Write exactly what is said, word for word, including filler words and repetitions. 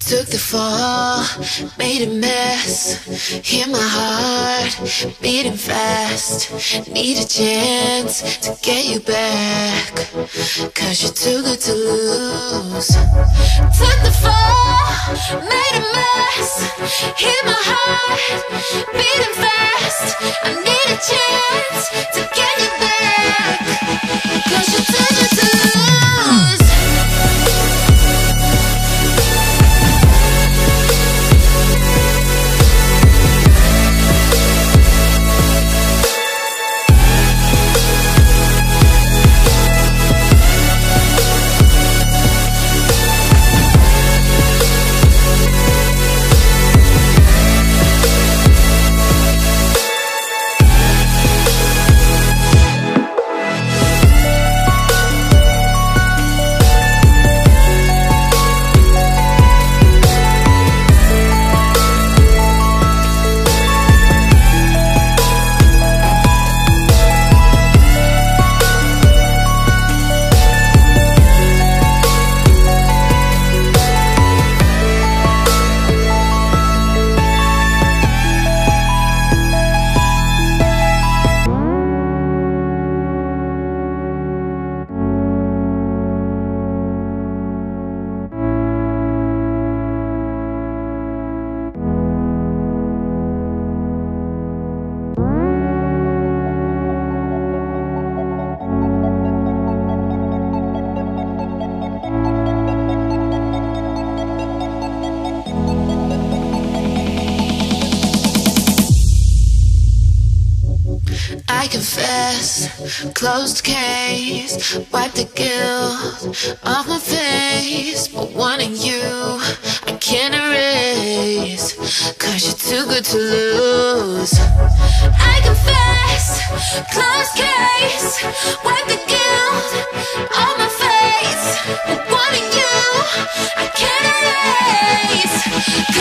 took the fall, made a mess. Hear my heart beating fast. Need a chance to get you back, cause you're too good to lose. Took the fall, made a mess. Hear my heart beating fast. I need a chance to get you back, cause you're too good to lose. I confess, closed case, wipe the guilt off my face. But wanting you, I can't erase, cause you're too good to lose. I confess, closed case, wipe the guilt off my face. But wanting you, I can't erase,